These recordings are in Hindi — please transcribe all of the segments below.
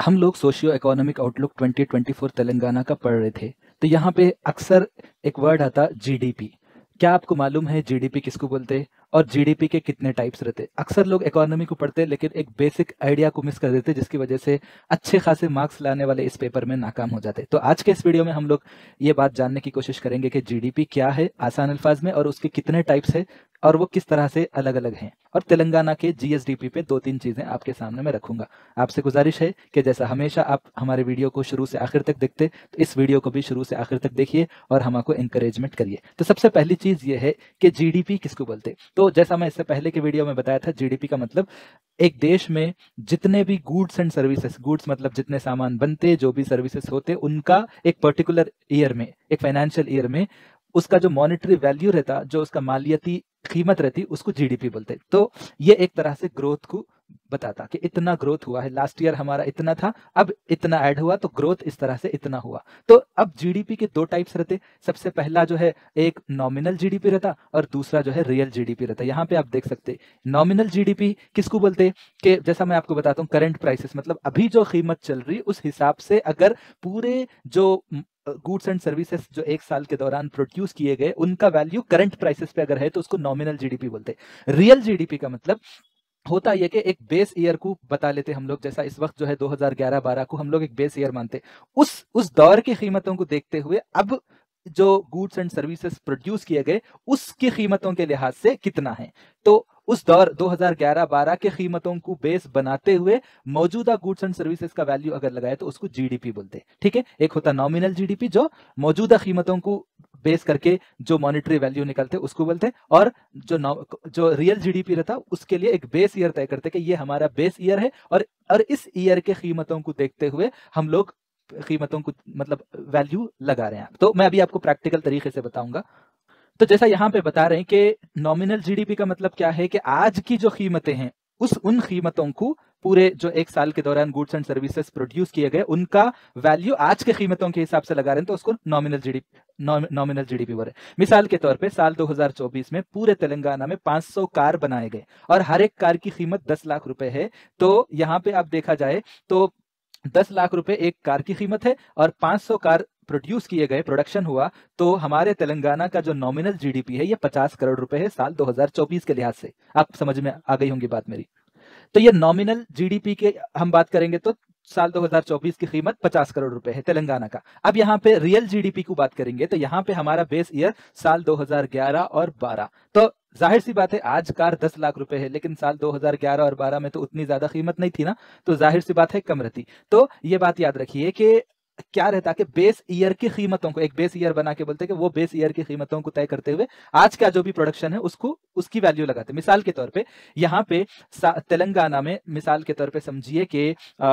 हम लोग सोशियो इकोनॉमिक आउटलुक 2024 तेलंगाना का पढ़ रहे थे। तो यहाँ पे अक्सर एक वर्ड आता जीडीपी। क्या आपको मालूम है जीडीपी किसको बोलते हैं और जीडीपी के कितने टाइप्स रहते हैं? अक्सर लोग इकोनॉमी को पढ़ते हैं लेकिन एक बेसिक आइडिया को मिस कर देते हैं, जिसकी वजह से अच्छे खासे मार्क्स लाने वाले इस पेपर में नाकाम हो जाते हैं। तो आज के इस वीडियो में हम लोग ये बात जानने की कोशिश करेंगे कि जीडीपी क्या है आसान अल्फाज में, और उसके कितने टाइप्स है और वो किस तरह से अलग अलग हैं। और तेलंगाना के जीएसडीपी पे 2-3 चीजें आपके सामने मैं रखूंगा। आपसे गुजारिश है कि जैसा हमेशा आप हमारे वीडियो को शुरू से आखिर तक देखते, तो इस वीडियो को भी शुरू से आखिर तक देखिए और हमको इंकरेजमेंट करिए। तो सबसे पहली चीज ये है कि जीडीपी किसको बोलते। तो जैसा मैं इससे पहले के वीडियो में बताया था, जीडीपी का मतलब एक देश में जितने भी गुड्स एंड सर्विसेज, गुड्स मतलब जितने सामान बनते, जो भी सर्विसेज होते, उनका एक पर्टिकुलर ईयर में, एक फाइनेंशियल ईयर में उसका जो मॉनेटरी वैल्यू रहता, जो उसका मालियती कीमत रहती, उसको जीडीपी बोलते। तो ये एक तरह से ग्रोथ को बताता कि इतना ग्रोथ हुआ है, लास्ट ईयर हमारा इतना था, अब इतना ऐड हुआ, तो ग्रोथ इस तरह से इतना हुआ। तो अब जीडीपी के 2 टाइप्स रहते। सबसे पहला जो है एक नॉमिनल जीडीपी रहता और दूसरा जो है रियल जीडीपी रहता। यहाँ पे आप देख सकते नॉमिनल जीडीपी किसको बोलते कि जैसा मैं आपको बताता हूँ, करंट प्राइसेस मतलब अभी जो कीमत चल रही उस हिसाब से अगर पूरे जो गुड्स एंड सर्विसेज जो एक साल के दौरान प्रोड्यूस किए गए उनका वैल्यू करंट प्राइसेस पे अगर है तो उसको नॉमिनल जीडीपी बोलते हैं। रियल जीडीपी का मतलब होता यह कि एक बेस ईयर को बता लेते हम लोग, जैसा इस वक्त जो है 2011-12 को हम लोग एक बेस ईयर मानते, उस दौर की कीमतों को देखते हुए अब जो गुड्स एंड सर्विसेज प्रोड्यूस किए गए उसकी कीमतों के लिहाज से कितना है। तो उस दौर 2011-12 के कीमतों को बेस बनाते हुए मौजूदा गुड्स एंड सर्विसेज का वैल्यू अगर लगाए तो उसको जीडीपी बोलते हैं। ठीक है, एक होता नॉमिनल जीडीपी जो मौजूदा कीमतों को बेस करके जो मॉनेटरी वैल्यू निकलते उसको बोलते हैं, और जो रियल जीडीपी रहता उसके लिए एक बेस ईयर तय करते कि ये हमारा बेस ईयर है और इस ईयर के कीमतों को देखते हुए हम लोग कीमतों को मतलब वैल्यू लगा रहे हैं। तो मैं अभी आपको प्रैक्टिकल तरीके से बताऊंगा। तो जैसा यहाँ पे बता रहे हैं कि नॉमिनल जीडीपी का मतलब क्या है कि आज की जो कीमतें हैं उन कीमतों को पूरे जो एक साल के दौरान गुड्स एंड सर्विसेज प्रोड्यूस किए गए उनका वैल्यू आज के कीमतों के हिसाब से लगा रहे हैं, तो उसको नॉमिनल जीडीपी बोल रहे हैं। मिसाल के तौर पे साल 2024 में पूरे तेलंगाना में 500 कार बनाए गए और हर एक कार की कीमत 10 लाख रुपए है। तो यहाँ पे आप देखा जाए तो 10 लाख रुपए एक कार की कीमत है और 500 कार प्रोड्यूस किए गए, प्रोडक्शन हुआ, तो हमारे तेलंगाना का जो नॉमिनल जीडीपी है ये 50 करोड़ रुपए है साल 2024 के लिहाज से। आप समझ में आ गई होंगी बात मेरी। तो ये नॉमिनल जीडीपी के हम बात करेंगे तो साल 2024 की कीमत 50 करोड़ रुपए है तेलंगाना का। अब यहाँ पे रियल जीडीपी की बात करेंगे तो यहाँ पे हमारा बेस ईयर साल 2011 और 12। तो जाहिर सी बात है आज कार 10 लाख रुपए है, लेकिन साल 2011 और 12 में तो उतनी ज्यादा कीमत नहीं थी ना, तो जाहिर सी बात है कम रहती। तो ये बात याद रखिए कि क्या रहता कि बेस ईयर की कीमतों को एक बेस ईयर बना के बोलते हैं कि वो बेस ईयर की कीमतों को तय करते हुए आज का जो भी प्रोडक्शन है उसको उसकी वैल्यू लगाते। मिसाल के तौर पे यहाँ पे तेलंगाना में मिसाल के तौर पे समझिए कि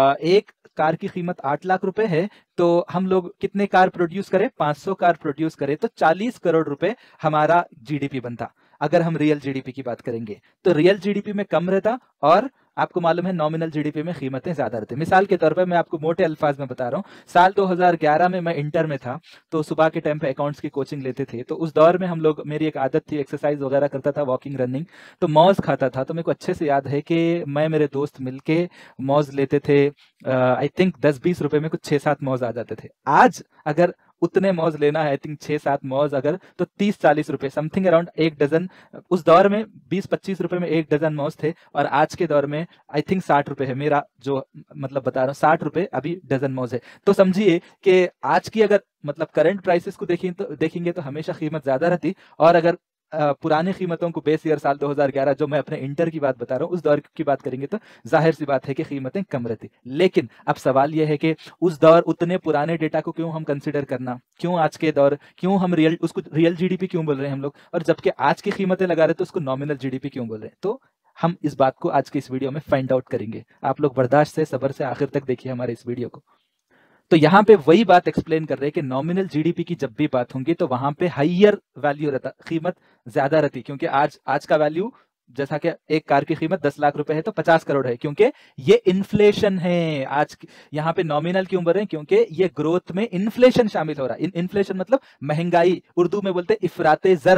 एक कार की कीमत 8 लाख रुपए है, तो हम लोग कितने कार प्रोड्यूस करें, 500 कार प्रोड्यूस करें तो 40 करोड़ रुपए हमारा जीडीपी बनता। अगर हम रियल जीडीपी की बात करेंगे तो रियल जीडीपी में कम रहता और आपको मालूम है नॉमिनल जीडीपी में कीमतें ज्यादा रहती। मिसाल के तौर पर मैं आपको मोटे अल्फाज में बता रहा हूँ, साल 2011 में मैं इंटर में था, तो सुबह के टाइम पे अकाउंट्स की कोचिंग लेते थे। तो उस दौर में हम लोग, मेरी एक आदत थी एक्सरसाइज वगैरह करता था, वॉकिंग रनिंग, तो मौज खाता था। तो मेरे को अच्छे से याद है कि मैं मेरे दोस्त मिलके मौज लेते थे। आई थिंक 10-20 रुपए में कुछ 6-7 मौज आ जाते थे। आज अगर उतने मौज लेना है, आई थिंक 6-7 मौज अगर, तो 30-40 रुपए समथिंग अराउंड एक डजन। उस दौर में 20-25 रुपए में एक डजन मौज थे और आज के दौर में आई थिंक 60 रुपए है। मेरा जो मतलब बता रहा हूँ 60 रुपए अभी डजन मौज है। तो समझिए कि आज की अगर मतलब करंट प्राइसेस को देखेंगे तो हमेशा कीमत ज्यादा रहती, और अगर पुरानी कीमतों को बेस ईयर साल 2011 जो मैं अपने इंटर की बात बता रहा हूँ उस दौर की बात करेंगे तो जाहिर सी बात है कि कीमतें कम रहती। लेकिन अब सवाल यह है कि उस दौर उतने पुराने डेटा को क्यों हम कंसिडर करना, क्यों आज के दौर, क्यों हम उसको रियल जीडीपी क्यों बोल रहे हैं हम लोग, और जबकि आज की कीमतें लगा रहे तो उसको नॉमिनल जीडीपी क्यों बोल रहे हैं। तो हम इस बात को आज के इस वीडियो में फाइंड आउट करेंगे। आप लोग बर्दाश्त से, सब्र से आखिर तक देखिए हमारे इस वीडियो को। तो यहाँ पे वही बात एक्सप्लेन कर रहे हैं कि नॉमिनल जीडीपी की जब भी बात होंगी तो वहां पे हाइयर वैल्यू रहता, कीमत ज्यादा रहती, क्योंकि आज का वैल्यू जैसा कि एक कार की कीमत 10 लाख रुपए है तो 50 करोड़ है, क्योंकि ये इन्फ्लेशन है। आज यहाँ पे नॉमिनल क्यों बोल रहे हैं, क्योंकि ये ग्रोथ में इन्फ्लेशन शामिल हो रहा है। इन्फ्लेशन मतलब महंगाई, उर्दू में बोलते हैं इफराते जर।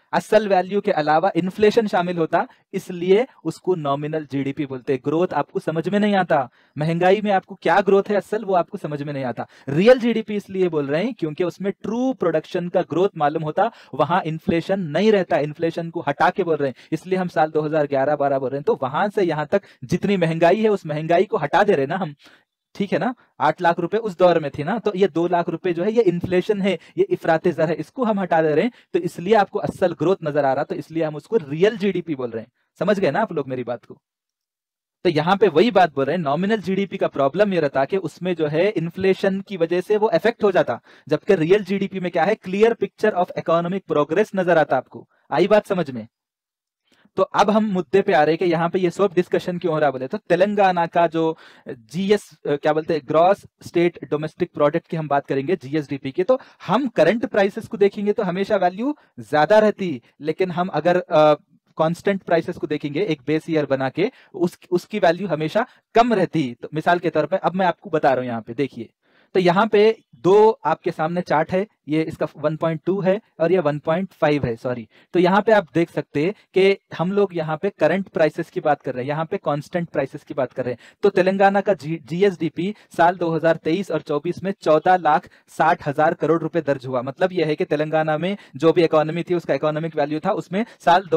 असल वैल्यू के अलावा इन्फ्लेशन शामिल होता, इसलिए उसको नॉमिनल जीडीपी बोलते। ग्रोथ आपको समझ में नहीं आता, महंगाई में आपको क्या ग्रोथ है असल वो आपको समझ में नहीं आता। रियल जीडीपी इसलिए बोल रहे हैं क्योंकि उसमें ट्रू प्रोडक्शन का ग्रोथ मालूम होता, वहां इन्फ्लेशन नहीं रहता, इन्फ्लेशन को हटा के बोल रहे हैं, इसलिए हम साल 2011-12 बोल रहे हैं। तो वहां से यहां तक जितनी महंगाई है उस महंगाई को हटा दे रहे ना हम, ठीक है ना। 8 लाख रुपए उस दौर में थी ना, तो ये 2 लाख रुपए जो है ये इन्फ्लेशन है, ये इफराते ज़र है, इसको हम हटा दे रहे हैं, तो इसलिए आपको असल ग्रोथ नजर आ रहा, तो इसलिए हम उसको रियल जीडीपी बोल रहे हैं। समझ गए ना आप लोग मेरी बात को। तो यहां पे वही बात बोल रहे हैं, नॉमिनल जीडीपी का प्रॉब्लम ये रहता कि उसमें जो है इन्फ्लेशन की वजह से वो इफेक्ट हो जाता, जबकि रियल जीडीपी में क्या है, clear picture of economic progress नजर आता आपको। आई बात समझ में। तो अब हम मुद्दे पे आ रहे हैं कि यहाँ पे ये सब डिस्कशन क्यों हो रहा बोले तो तेलंगाना का जो जीएस क्या बोलते हैं, ग्रॉस स्टेट डोमेस्टिक प्रोडक्ट की हम बात करेंगे, जीएसडीपी की, तो हम करंट प्राइसेस को देखेंगे तो हमेशा वैल्यू ज्यादा रहती, लेकिन हम अगर कांस्टेंट प्राइसेस को देखेंगे एक बेस ईयर बना के, उसकी वैल्यू हमेशा कम रहती। तो मिसाल के तौर पे अब मैं आपको बता रहा हूं, यहाँ पे देखिए, तो यहाँ पे दो आपके सामने चार्ट है, ये इसका 1.2 है और ये 1.5 है, सॉरी। तो यहाँ पे आप देख सकते हैं कि हम लोग यहाँ पे करंट प्राइसेस की बात कर रहे हैं, यहाँ पे कांस्टेंट प्राइसेस की बात कर रहे हैं। तो तेलंगाना का जीएसडीपी साल 2023 और 24 में 14,60,000 करोड़ रुपए दर्ज हुआ। मतलब यह है कि तेलंगाना में जो भी इकोनॉमी थी उसका इकोनॉमिक वैल्यू था, उसमें साल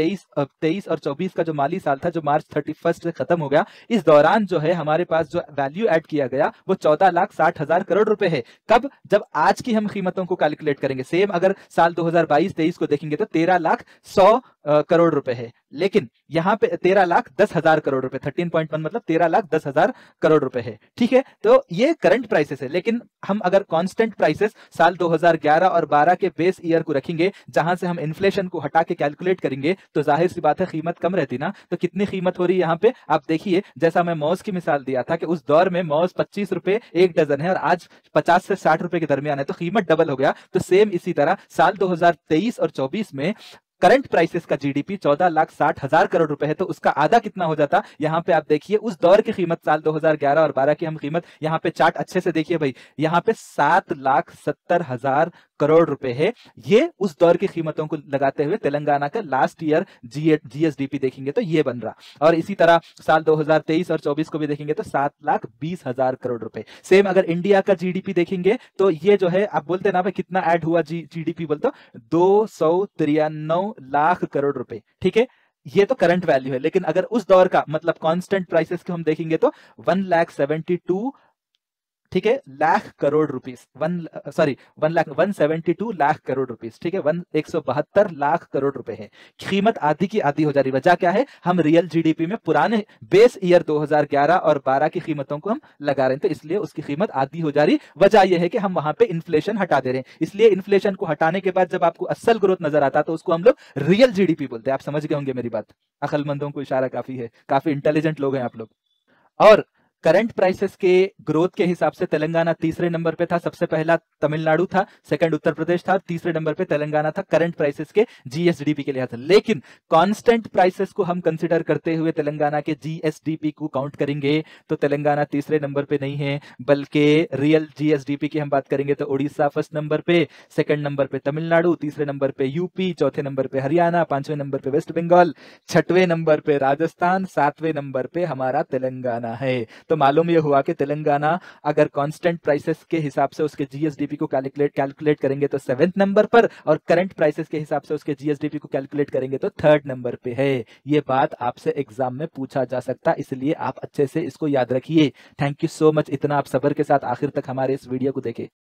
2023 और 24 का जो माली साल था, जो मार्च 31 से खत्म हो गया, इस दौरान जो है हमारे पास जो वैल्यू ऐड किया गया वो 14,60,000 करोड़ रुपए है। कब? जब आज की हम कीमतों को कैलकुलेट करेंगे। सेम अगर साल 2022-23 को देखेंगे तो 13,100,000 करोड़ रुपए है, लेकिन यहाँ पे 13,10,000 करोड़ रुपए, 13.1 मतलब 13,10,000 करोड़ रुपए है, ठीक है। तो ये करंट प्राइसेस है, लेकिन हम अगर कांस्टेंट प्राइसेस साल 2011 और 12 के बेस ईयर को रखेंगे, जहां से हम इन्फ्लेशन को हटा के कैलकुलेट करेंगे, तो जाहिर सी बात है कीमत कम रहती ना। तो कितनी कीमत हो रही है यहाँ पे आप देखिए, जैसा मैं मौज की मिसाल दिया था कि उस दौर में मौज 25 रुपए एक डजन है और आज 50 से 60 रुपए के दरमियान है, तो कीमत डबल हो गया। तो सेम इसी तरह साल 2023 और 24 में करंट प्राइसेस का जीडीपी 14,60,000 करोड़ रुपए है, तो उसका आधा कितना हो जाता, यहाँ पे आप देखिए उस दौर की कीमत साल 2011 और 12 की हम कीमत, यहाँ पे चार्ट अच्छे से देखिए भाई, यहाँ पे 7,70,000 करोड़ रुपए है। ये उस दौर की कीमतों को लगाते हुए तेलंगाना का लास्ट ईयर जीएसडीपी देखेंगे तो ये बन रहा, और इसी तरह साल 2023 और 24 को भी देखेंगे तो 7,20,000 करोड़ रुपए। सेम अगर इंडिया का जीडीपी देखेंगे तो ये जो है आप बोलते ना भाई कितना ऐड हुआ जीडीपी, बोलते 293 लाख करोड़ रुपए, ठीक है। ये तो करंट वैल्यू है, लेकिन अगर उस दौर का मतलब कांस्टेंट प्राइसेस को हम देखेंगे तो 1,72,000 ठीक है लाख करोड़ रुपीस, 172 लाख करोड़ रुपीस, ठीक है, 172 लाख करोड़ रुपए है। कीमत आधी की आधी हो जा रही, वजह क्या है, हम रियल जीडीपी में पुराने बेस ईयर 2011 और 12 की कीमतों को हम लगा रहे हैं, तो इसलिए उसकी कीमत आधी हो जा रही। वजह यह है कि हम वहां पे इन्फ्लेशन हटा दे रहे हैं, इसलिए इन्फ्लेशन को हटाने के बाद जब आपको असल ग्रोथ नजर आता तो उसको हम लोग रियल जीडीपी बोलते हैं। आप समझ गए होंगे मेरी बात, अकलमंदों को इशारा काफी है, काफी इंटेलिजेंट लोग हैं आप लोग। और करंट प्राइसेस के ग्रोथ के हिसाब से तेलंगाना तीसरे नंबर पे था, सबसे पहला तमिलनाडु था, सेकंड उत्तर प्रदेश था, तीसरे नंबर पे तेलंगाना था करंट प्राइसेस के जीएसडीपी के लिहाज से। लेकिन कांस्टेंट प्राइसेस को हम कंसीडर करते हुए तेलंगाना के जीएसडीपी को काउंट करेंगे तो तेलंगाना तीसरे नंबर पे नहीं है, बल्कि रियल जीएसडीपी की हम बात करेंगे तो उड़ीसा फर्स्ट नंबर पे, सेकंड नंबर पे तमिलनाडु, तीसरे नंबर पे यूपी, चौथे नंबर पे हरियाणा, पांचवें नंबर पे वेस्ट बंगाल, छठवें नंबर पे राजस्थान, सातवें नंबर पे हमारा तेलंगाना है। तो मालूम यह हुआ कि तेलंगाना अगर कांस्टेंट प्राइसेस के हिसाब से उसके जीएसडीपी को कैलकुलेट करेंगे तो 7वें नंबर पर, और करंट प्राइसेस के हिसाब से उसके जीएसडीपी को कैलकुलेट करेंगे तो 3rd नंबर पे है। ये बात आपसे एग्जाम में पूछा जा सकता, इसलिए आप अच्छे से इसको याद रखिए। थैंक यू सो मच, इतना आप सब्र के साथ आखिर तक हमारे इस वीडियो को देखे।